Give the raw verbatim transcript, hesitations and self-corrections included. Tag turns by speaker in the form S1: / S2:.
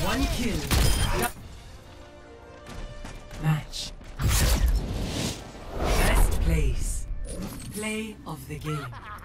S1: One kill. Match. First place. Play of the game.